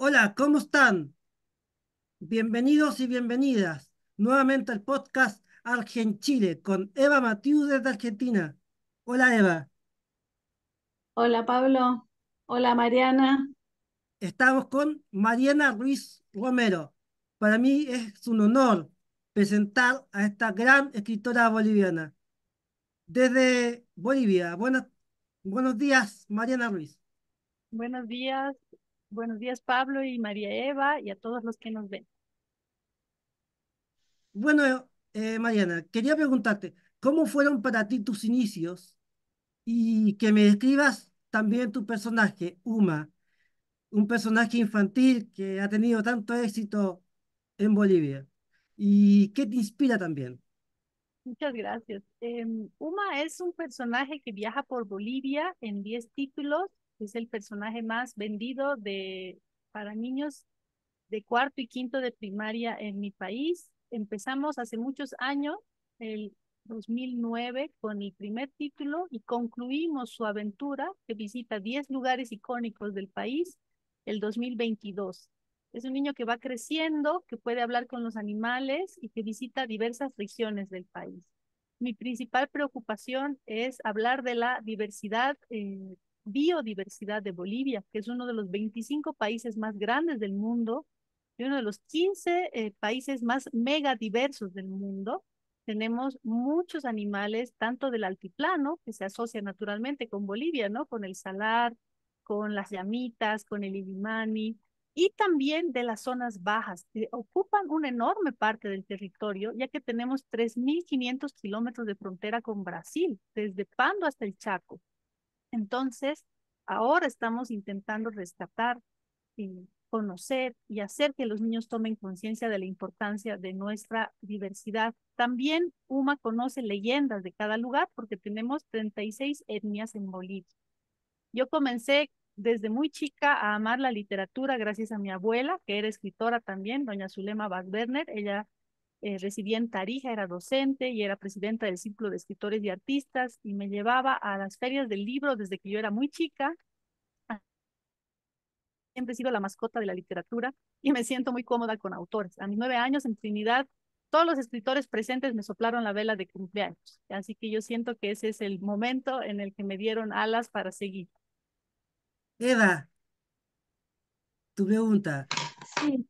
Hola, ¿cómo están? Bienvenidos y bienvenidas nuevamente al podcast Chile con Eva Matiu desde Argentina. Hola Eva, Hola Pablo, hola Mariana. estamos con Mariana Ruiz Romero. Para mí es un honor presentar a esta gran escritora boliviana. Desde Bolivia, buenos días Mariana Ruiz. Buenos días, buenos días Pablo y María Eva y a todos los que nos ven. Bueno, Mariana, quería preguntarte, ¿cómo fueron para ti tus inicios? Y que me describas también tu personaje, Uma, un personaje infantil que ha tenido tanto éxito en Bolivia. ¿Y qué te inspira también? Muchas gracias. Uma es un personaje que viaja por Bolivia en 10 títulos. Es el personaje más vendido para niños de cuarto y quinto de primaria en mi país. Empezamos hace muchos años, el 2009, con el primer título y concluimos su aventura que visita 10 lugares icónicos del país el 2022. Es un niño que va creciendo, que puede hablar con los animales y que visita diversas regiones del país. Mi principal preocupación es hablar de la diversidad, biodiversidad de Bolivia, que es uno de los 25 países más grandes del mundo y uno de los 15 países más megadiversos del mundo. Tenemos muchos animales, tanto del altiplano, que se asocia naturalmente con Bolivia, ¿no? Con el salar, con las llamitas, con el illimani, y también de las zonas bajas, que ocupan una enorme parte del territorio, ya que tenemos 3.500 kilómetros de frontera con Brasil, desde Pando hasta el Chaco. Entonces, ahora estamos intentando rescatar y conocer y hacer que los niños tomen conciencia de la importancia de nuestra diversidad. También UMA conoce leyendas de cada lugar porque tenemos 36 etnias en Bolivia. Yo comencé desde muy chica a amar la literatura gracias a mi abuela, que era escritora también, doña Zulema Werner. Ella residía en Tarija, era docente y era presidenta del Círculo de Escritores y Artistas y me llevaba a las ferias del libro desde que yo era muy chica. Siempre he sido la mascota de la literatura y me siento muy cómoda con autores. A mis 9 años en Trinidad, todos los escritores presentes me soplaron la vela de cumpleaños. Así que yo siento que ese es el momento en el que me dieron alas para seguir. Eva, tu pregunta. Sí.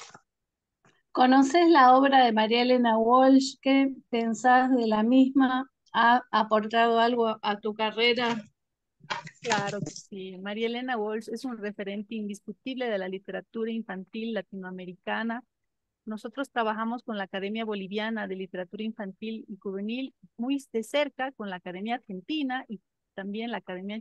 ¿Conoces la obra de María Elena Walsh? ¿Qué pensás de la misma? ¿Ha aportado algo a tu carrera? Claro que sí. María Elena Walsh es un referente indiscutible de la literatura infantil latinoamericana. Nosotros trabajamos con la Academia Boliviana de Literatura Infantil y Juvenil muy de cerca, con la Academia Argentina y también la Academia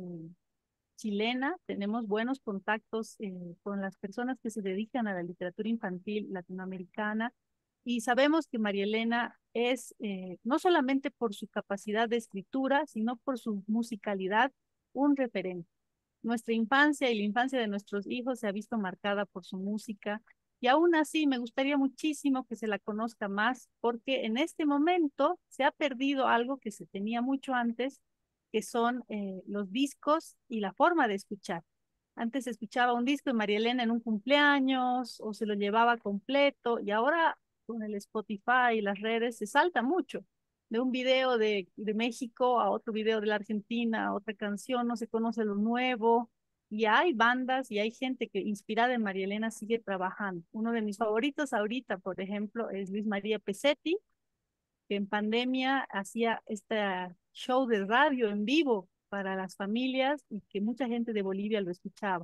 chilena. Tenemos buenos contactos con las personas que se dedican a la literatura infantil latinoamericana y sabemos que María Elena es, no solamente por su capacidad de escritura, sino por su musicalidad, un referente. Nuestra infancia y la infancia de nuestros hijos se ha visto marcada por su música y aún así me gustaría muchísimo que se la conozca más porque en este momento se ha perdido algo que se tenía mucho antes, que son los discos y la forma de escuchar. Antes se escuchaba un disco de María Elena en un cumpleaños o se lo llevaba completo y ahora con el Spotify y las redes se salta mucho de un video de México a otro video de la Argentina, a otra canción, no se conoce lo nuevo. Y hay bandas y hay gente que inspirada en María Elena sigue trabajando. Uno de mis favoritos ahorita, por ejemplo, es Luis María Pesetti, que en pandemia hacía este show de radio en vivo para las familias y que mucha gente de Bolivia lo escuchaba.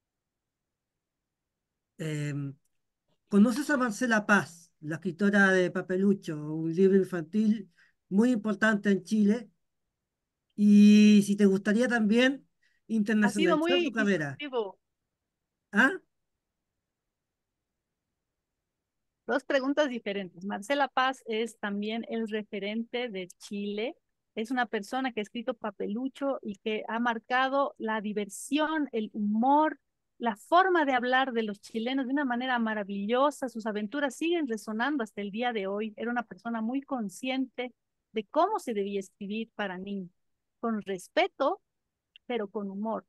em, ¿Conoces a Marcela Paz, la escritora de Papelucho, un libro infantil muy importante en Chile? Y si te gustaría también Ha sido internacionalizar tu muy carrera. disruptivo. ¿Ah? Dos preguntas diferentes. Marcela Paz es también el referente de Chile. Es una persona que ha escrito Papelucho y que ha marcado la diversión, el humor, la forma de hablar de los chilenos de una manera maravillosa. Sus aventuras siguen resonando hasta el día de hoy. Era una persona muy consciente de cómo se debía escribir para niños, con respeto, pero con humor.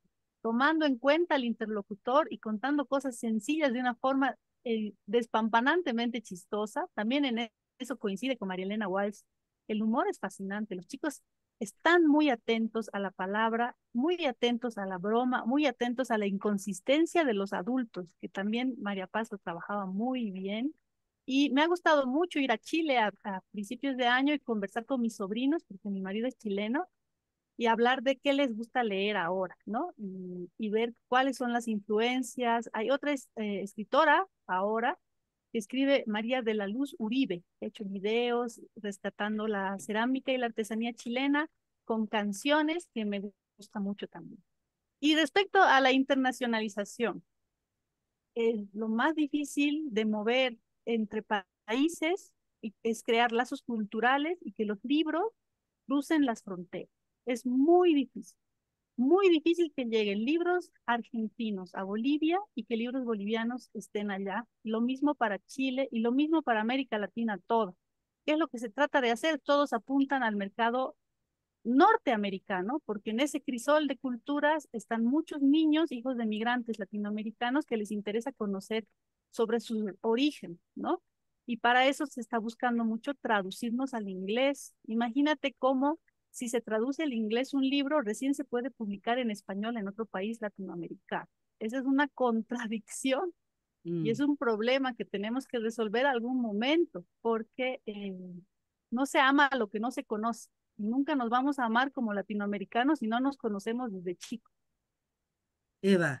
tomando en cuenta al interlocutor y contando cosas sencillas de una forma despampanantemente chistosa. También en eso coincide con María Elena Walsh. El humor es fascinante. Los chicos están muy atentos a la palabra, muy atentos a la broma, muy atentos a la inconsistencia de los adultos, que también María Paz lo trabajaba muy bien. Y me ha gustado mucho ir a Chile a principios de año y conversar con mis sobrinos, porque mi marido es chileno, y hablar de qué les gusta leer ahora, ¿no? Y ver cuáles son las influencias. Hay otra escritora ahora que escribe, María de la Luz Uribe, que ha hecho videos rescatando la cerámica y la artesanía chilena con canciones que me gusta mucho también. Y respecto a la internacionalización, lo más difícil de mover entre países es crear lazos culturales y que los libros crucen las fronteras. Es muy difícil que lleguen libros argentinos a Bolivia y que libros bolivianos estén allá. Lo mismo para Chile y lo mismo para América Latina toda. ¿Qué es lo que se trata de hacer? Todos apuntan al mercado norteamericano, porque en ese crisol de culturas están muchos niños, hijos de migrantes latinoamericanos, que les interesa conocer sobre su origen, ¿no? Y para eso se está buscando mucho traducirnos al inglés. Imagínate cómo si se traduce al inglés un libro, recién se puede publicar en español en otro país latinoamericano. Esa es una contradicción y es Mm. un problema que tenemos que resolver algún momento, porque no se ama a lo que no se conoce. Nunca nos vamos a amar como latinoamericanos si no nos conocemos desde chicos. Eva,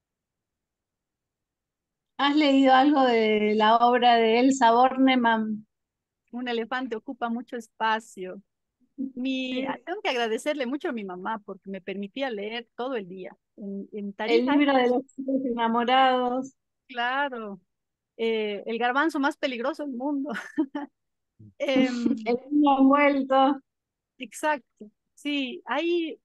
¿Has leído algo de la obra de Elsa Bornemann? Un elefante ocupa mucho espacio. Es Tengo que agradecerle mucho a mi mamá porque me permitía leer todo el día. En el Tarija, libro de los chicos enamorados, claro, el garbanzo más peligroso del mundo. Em, el niño envuelto. exacto. Sí, hay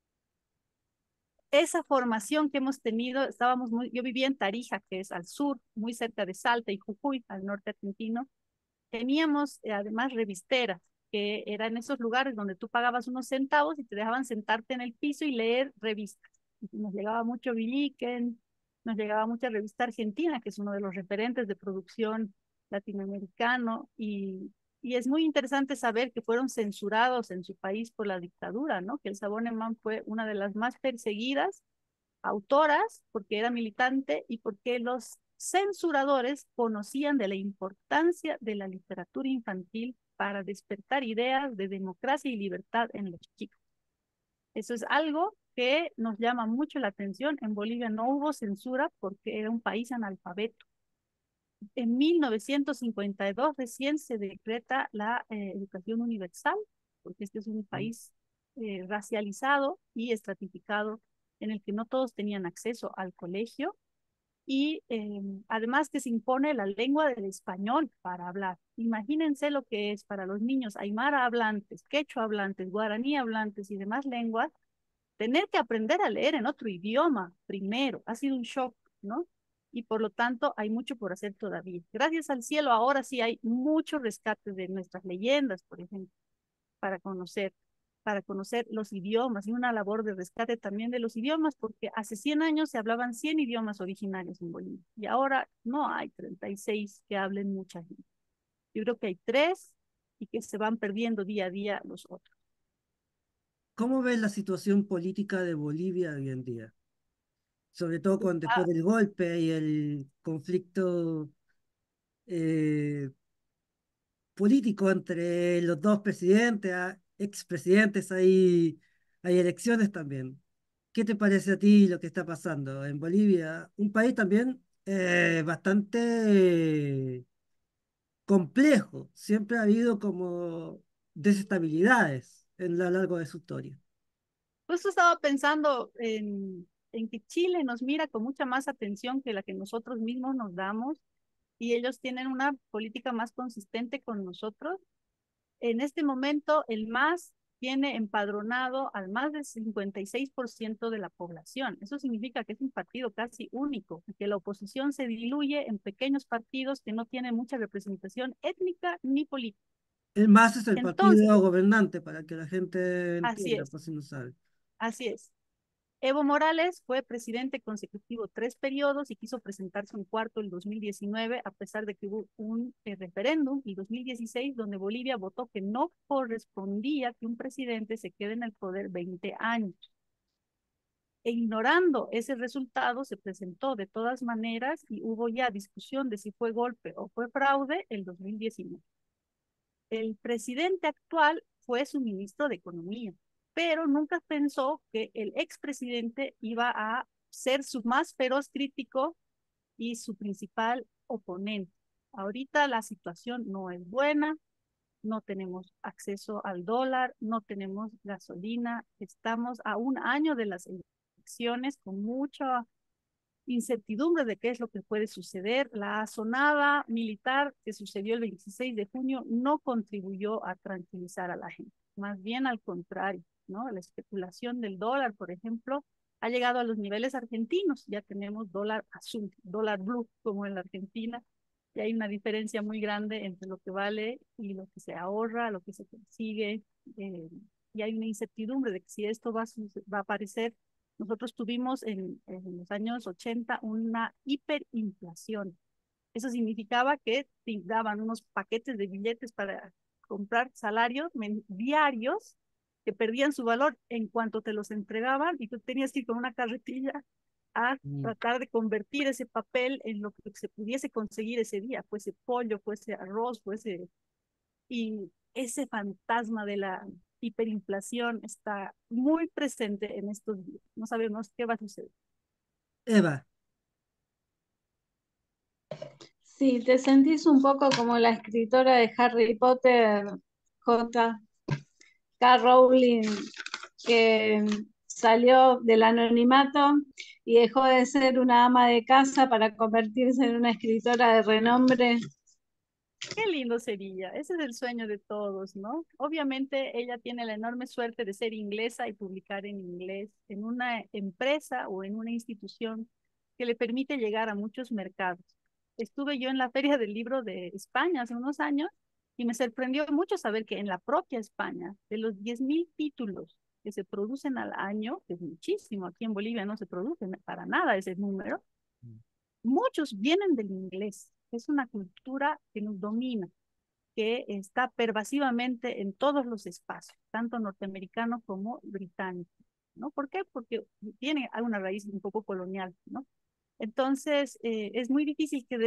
esa formación que hemos tenido, yo vivía en Tarija, que es al sur, muy cerca de Salta y Jujuy, al norte argentino. Teníamos además revisteras, que eran esos lugares donde tú pagabas unos centavos y te dejaban sentarte en el piso y leer revistas. Y nos llegaba mucho Billiken, nos llegaba mucha revista argentina, que es uno de los referentes de producción latinoamericano, y es muy interesante saber que fueron censurados en su país por la dictadura, ¿no? Que el Saboneman fue una de las más perseguidas autoras, porque era militante y porque los censuradores conocían de la importancia de la literatura infantil para despertar ideas de democracia y libertad en los chicos. Eso es algo que nos llama mucho la atención. En Bolivia no hubo censura porque era un país analfabeto. En 1952 recién se decreta la educación universal, porque este es un país racializado y estratificado en el que no todos tenían acceso al colegio y además que se impone la lengua del español para hablar. Imagínense lo que es para los niños aymara hablantes, quechua hablantes, guaraní hablantes y demás lenguas, tener que aprender a leer en otro idioma primero. Ha sido un shock, ¿no? Y por lo tanto hay mucho por hacer todavía. Gracias al cielo, ahora sí hay mucho rescate de nuestras leyendas, por ejemplo, para conocer, para conocer los idiomas y una labor de rescate también de los idiomas, porque hace 100 años se hablaban 100 idiomas originarios en Bolivia y ahora no hay 36 que hablen mucha gente. Yo creo que hay tres y que se van perdiendo día a día los otros. ¿cómo ves la situación política de Bolivia hoy en día? Sobre todo después Ah, del golpe y el conflicto eh, político entre los dos presidentes, expresidentes, hay elecciones también. ¿Qué te parece a ti lo que está pasando en Bolivia? Un país también bastante complejo. Siempre ha habido como desestabilidades en lo largo de su historia. justo estaba pensando en que Chile nos mira con mucha más atención que la que nosotros mismos nos damos y ellos tienen una política más consistente con nosotros. En este momento, el MAS tiene empadronado al más del 56% de la población. Eso significa que es un partido casi único, que la oposición se diluye en pequeños partidos que no tienen mucha representación étnica ni política. El MAS es el Entonces, partido gobernante, para que la gente así entienda, es, por si no sabe. así es. Evo Morales fue presidente consecutivo 3 periodos y quiso presentarse un cuarto el 2019, a pesar de que hubo un referéndum el 2016 donde Bolivia votó que no correspondía que un presidente se quede en el poder 20 años. E ignorando ese resultado, se presentó de todas maneras y hubo ya discusión de si fue golpe o fue fraude el 2019. El presidente actual fue su ministro de Economía, pero nunca pensó que el expresidente iba a ser su más feroz crítico y su principal oponente. Ahorita la situación no es buena, no tenemos acceso al dólar, no tenemos gasolina, estamos a un año de las elecciones con mucha incertidumbre de qué es lo que puede suceder. La asonada militar que sucedió el 26 de junio no contribuyó a tranquilizar a la gente, más bien al contrario, ¿no? La especulación del dólar, por ejemplo, ha llegado a los niveles argentinos, ya tenemos dólar azul, dólar blue, como en la Argentina, y hay una diferencia muy grande entre lo que vale y lo que se ahorra, lo que se consigue, y hay una incertidumbre de que si esto va a aparecer. Nosotros tuvimos en los años 80 una hiperinflación. Eso significaba que te daban unos paquetes de billetes para comprar salarios diarios que perdían su valor en cuanto te los entregaban y tú tenías que ir con una carretilla a Mm. tratar de convertir ese papel en lo que se pudiese conseguir ese día, fuese pollo, fuese arroz, fuese y ese fantasma de la hiperinflación está muy presente en estos días. No sabemos qué va a suceder. Eva, Sí, te sentís un poco como la escritora de Harry Potter, J.K. Rowling, que salió del anonimato y dejó de ser una ama de casa para convertirse en una escritora de renombre. Qué lindo sería. Ese es el sueño de todos, ¿no? Obviamente ella tiene la enorme suerte de ser inglesa y publicar en inglés en una empresa o en una institución que le permite llegar a muchos mercados. Estuve yo en la Feria del Libro de España hace unos años y me sorprendió mucho saber que en la propia España, de los 10.000 títulos que se producen al año, que es muchísimo, aquí en Bolivia no se produce para nada ese número, muchos vienen del inglés. Es una cultura que nos domina, que está pervasivamente en todos los espacios, tanto norteamericano como británico, ¿no? ¿Por qué? Porque tiene alguna raíz un poco colonial, ¿no? Entonces, es muy difícil que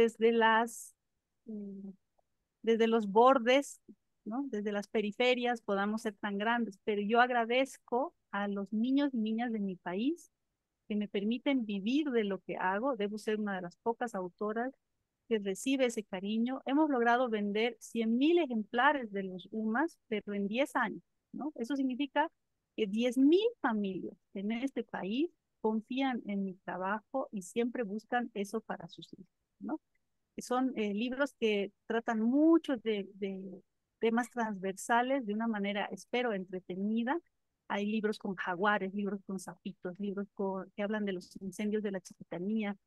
mm, desde los bordes, ¿no? Desde las periferias podamos ser tan grandes, pero yo agradezco a los niños y niñas de mi país que me permiten vivir de lo que hago. Debo ser una de las pocas autoras que recibe ese cariño. Hemos logrado vender 100.000 ejemplares de los UMAS, pero en 10 años, ¿no? Eso significa que 10.000 familias en este país confían en mi trabajo y siempre buscan eso para sus hijos, ¿no? Son libros que tratan mucho de temas transversales de una manera, espero, entretenida. Hay libros con jaguares, libros con sapitos, que hablan de los incendios de la Chiquitanía.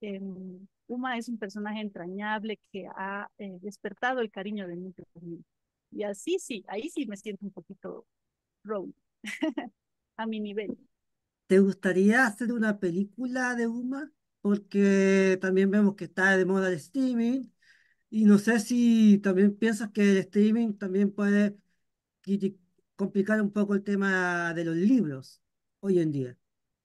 Uma es un personaje entrañable que ha despertado el cariño de muchos niños. Y así sí, ahí sí me siento un poquito Rowling, a mi nivel. ¿te gustaría hacer una película de Uma? Porque también vemos que está de moda el streaming y no sé si también piensas que el streaming también puede criti- complicar un poco el tema de los libros hoy en día.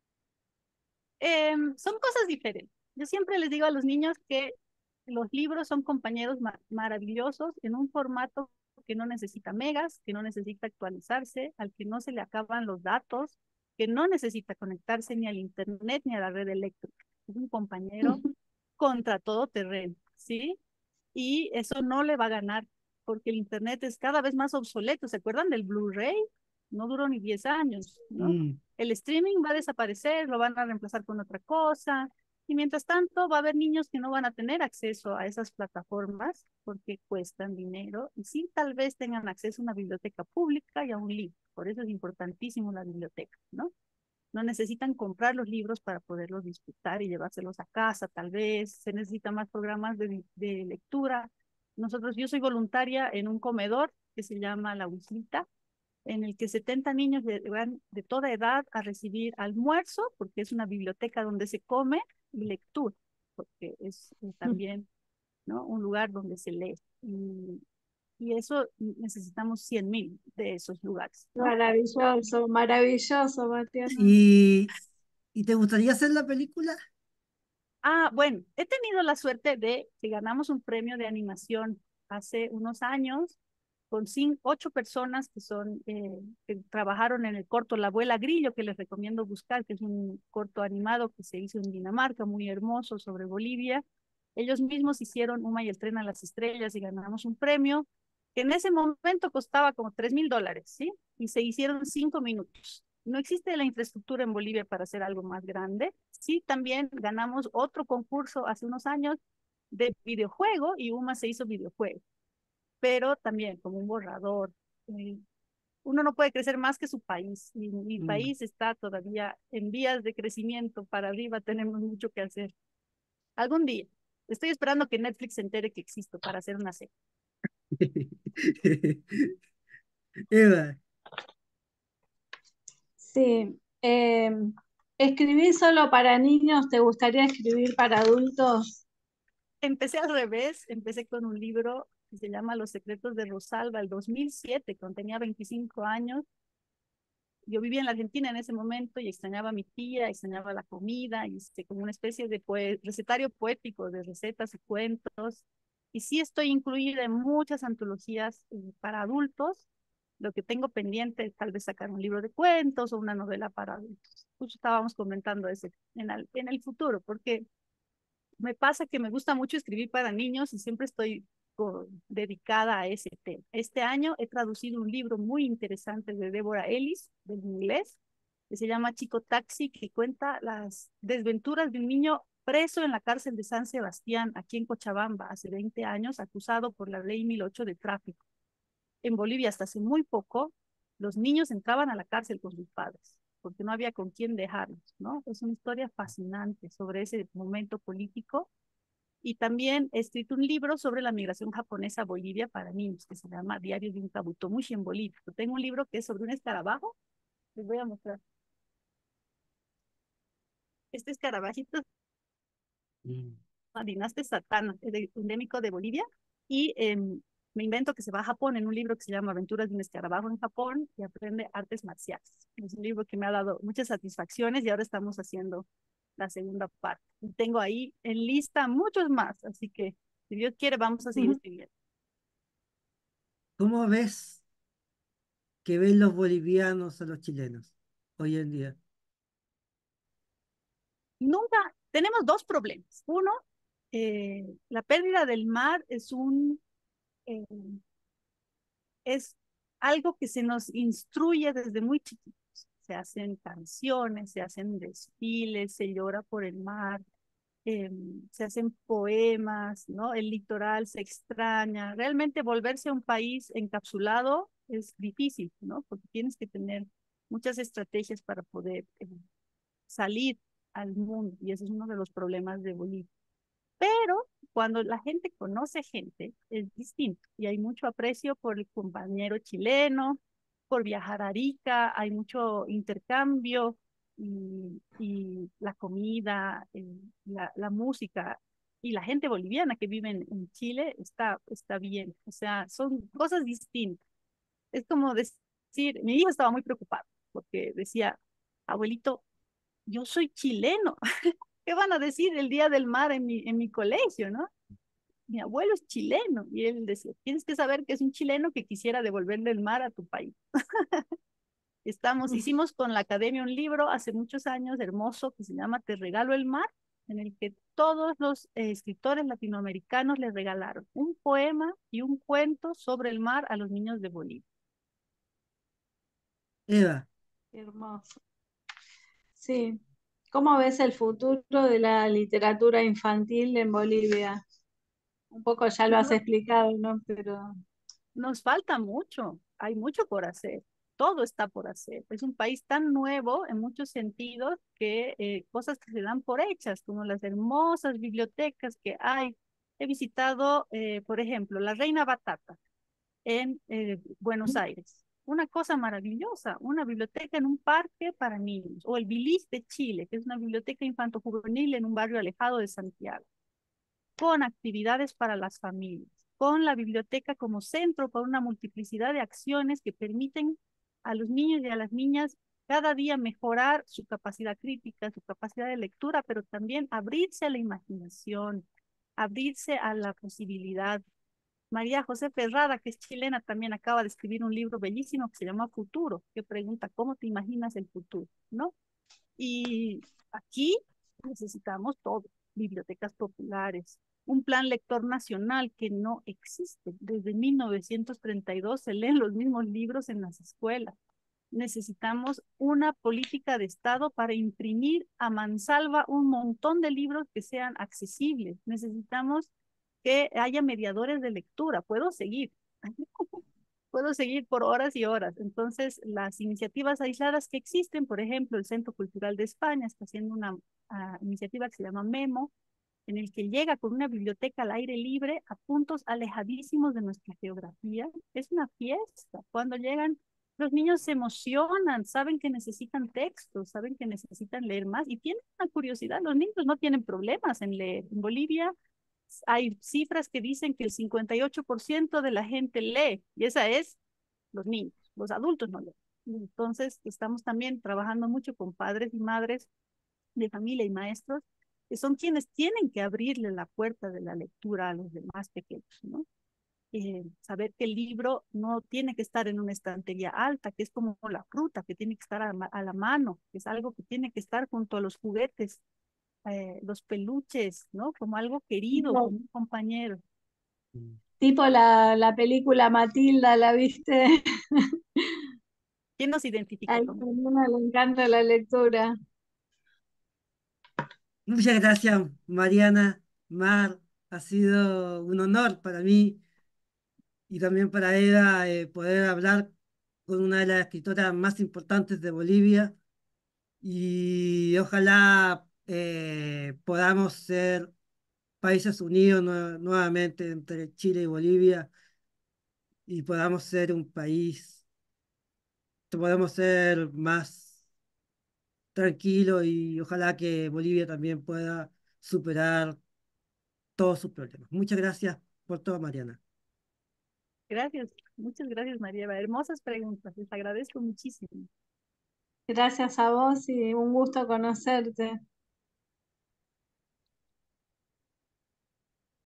Son cosas diferentes. Yo siempre les digo a los niños que los libros son compañeros maravillosos en un formato que no necesita megas, que no necesita actualizarse, al que no se le acaban los datos, que no necesita conectarse ni al internet ni a la red eléctrica. Es un compañero contra todo terreno, ¿sí? Y eso no le va a ganar porque el internet es cada vez más obsoleto. ¿Se acuerdan del Blu-ray? No duró ni 10 años, ¿no? Mm. El streaming va a desaparecer, lo van a reemplazar con otra cosa. Y mientras tanto, va a haber niños que no van a tener acceso a esas plataformas porque cuestan dinero y sí, tal vez tengan acceso a una biblioteca pública y a un libro. Por eso es importantísimo la biblioteca, ¿no? No necesitan comprar los libros para poderlos disfrutar y llevárselos a casa, tal vez. Se necesitan más programas de lectura. Yo soy voluntaria en un comedor que se llama La Huislita en el que 70 niños van de toda edad a recibir almuerzo, porque es una biblioteca donde se come, y lectura, porque es también, ¿no?, un lugar donde se lee. Y eso necesitamos 100.000 de esos lugares, ¿no? Maravilloso, maravilloso, Matías. ¿Y, y te gustaría hacer la película? Ah, bueno, he tenido la suerte de que ganamos un premio de animación hace unos años con 8 personas que trabajaron en el corto La Abuela Grillo, que les recomiendo buscar, que es un corto animado que se hizo en Dinamarca, muy hermoso, sobre Bolivia. Ellos mismos hicieron Uma y el tren a las estrellas y ganamos un premio que en ese momento costaba como $3.000, ¿sí? Y se hicieron 5 minutos. No existe la infraestructura en Bolivia para hacer algo más grande. Sí, también ganamos otro concurso hace unos años de videojuego y Uma se hizo videojuego, pero también como un borrador. Eh, Uno no puede crecer más que su país y mi Mm. país está todavía en vías de crecimiento para arriba, tenemos mucho que hacer. Algún día. Estoy esperando que Netflix se entere que existo para hacer una serie. Eva, Sí. ¿Escribís solo para niños? ¿Te gustaría escribir para adultos? Empecé al revés, empecé con un libro que se llama Los secretos de Rosalba, el 2007, cuando tenía 25 años. Yo vivía en la Argentina en ese momento y extrañaba a mi tía, extrañaba la comida, y como una especie de recetario poético de recetas y cuentos. Y sí estoy incluida en muchas antologías para adultos. Lo que tengo pendiente es tal vez sacar un libro de cuentos o una novela para adultos. Justo estábamos comentando eso en el futuro, porque me pasa que me gusta mucho escribir para niños y siempre estoy dedicada a ese tema. Este año he traducido un libro muy interesante de Deborah Ellis, del inglés, que se llama Chico Taxi, que cuenta las desventuras de un niño preso en la cárcel de San Sebastián, aquí en Cochabamba, hace 20 años, acusado por la ley 1008 de tráfico. En Bolivia, hasta hace muy poco, los niños entraban a la cárcel con sus padres, porque no había con quién dejarlos, ¿no? Es una historia fascinante sobre ese momento político. Y también he escrito un libro sobre la migración japonesa a Bolivia para niños, que se llama Diario de un Kabutomushi en Bolivia. Yo tengo un libro que es sobre un escarabajo. Les voy a mostrar. Este escarabajito es mm, una dinastia satana, es endémico de Bolivia. Y me invento que se va a Japón en un libro que se llama Aventuras de un escarabajo en Japón y aprende artes marciales. Es un libro que me ha dado muchas satisfacciones y ahora estamos haciendo la segunda parte. Y tengo ahí en lista muchos más, así que si Dios quiere vamos a seguir Ujú. escribiendo. ¿cómo ves que ven los bolivianos a los chilenos hoy en día? Nunca, tenemos dos problemas. Uno, la pérdida del mar eh, es algo que se nos instruye desde muy chiquitos. Se hacen canciones, se hacen desfiles, se llora por el mar, se hacen poemas, ¿no? El litoral se extraña. Realmente volverse a un país encapsulado es difícil, ¿no? Porque tienes que tener muchas estrategias para poder salir al mundo y ese es uno de los problemas de Bolivia. Pero cuando la gente conoce gente, es distinto y hay mucho aprecio por el compañero chileno, por viajar a Arica, hay mucho intercambio y la comida, la música y la gente boliviana que vive en Chile está bien. O sea, son cosas distintas. Es como decir, mi hijo estaba muy preocupado porque decía, abuelito, yo soy chileno. ¿Qué van a decir el Día del Mar en mi colegio, no? Mi abuelo es chileno y él decía, tienes que saber que es un chileno que quisiera devolverle el mar a tu país. Hicimos con la academia un libro hace muchos años hermoso que se llama Te regalo el mar, en el que todos los escritores latinoamericanos le regalaron un poema y un cuento sobre el mar a los niños de Bolivia. Eva, Qué hermoso. Sí. ¿Cómo ves el futuro de la literatura infantil en Bolivia? Un poco ya lo has explicado, ¿no? Pero Nos falta mucho, hay mucho por hacer, todo está por hacer. Es un país tan nuevo en muchos sentidos que cosas que se dan por hechas, como las hermosas bibliotecas que hay. He visitado, por ejemplo, la Reina Batata en Buenos Aires. una cosa maravillosa, una biblioteca en un parque para niños, o el Bilis de Chile, que es una biblioteca infanto-juvenil en un barrio alejado de Santiago, con actividades para las familias, con la biblioteca como centro para una multiplicidad de acciones que permiten a los niños y a las niñas cada día mejorar su capacidad crítica, su capacidad de lectura, pero también abrirse a la imaginación, abrirse a la posibilidad. María José Ferrada, que es chilena, también acaba de escribir un libro bellísimo que se llama Futuro, que pregunta, ¿cómo te imaginas el futuro? ¿No? Y aquí necesitamos todo, bibliotecas populares, un plan lector nacional que no existe. Desde 1932 se leen los mismos libros en las escuelas. Necesitamos una política de Estado para imprimir a mansalva un montón de libros que sean accesibles. Necesitamos que haya mediadores de lectura. Puedo seguir. Puedo seguir por horas y horas. Entonces, las iniciativas aisladas que existen, por ejemplo, el Centro Cultural de España está haciendo una iniciativa que se llama Memo, en el que llega con una biblioteca al aire libre a puntos alejadísimos de nuestra geografía. Es una fiesta. Cuando llegan, los niños se emocionan, saben que necesitan textos, saben que necesitan leer más y tienen una curiosidad. Los niños no tienen problemas en leer. En Bolivia hay cifras que dicen que el 58% de la gente lee, y esa es los niños, los adultos no leen. Entonces, estamos también trabajando mucho con padres y madres de familia y maestros, que son quienes tienen que abrirle la puerta de la lectura a los demás pequeños, ¿no? Saber que el libro no tiene que estar en una estantería alta, que es como la fruta, que tiene que estar a la mano, que es algo que tiene que estar junto a los juguetes, los peluches, ¿no? Como algo querido, Tipo, como un compañero. tipo la película Matilda, ¿la viste? ¿Quién nos identifica A con mi nena le encanta la lectura. Muchas gracias, Mariana, Mar. Ha sido un honor para mí y también para Eda poder hablar con una de las escritoras más importantes de Bolivia y ojalá podamos ser países unidos nuevamente entre Chile y Bolivia y podamos ser un país, podamos ser más tranquilo y ojalá que Bolivia también pueda superar todos sus problemas. Muchas gracias por todo, Mariana. Gracias, muchas gracias, María. Hermosas preguntas, les agradezco muchísimo. Gracias a vos y un gusto conocerte.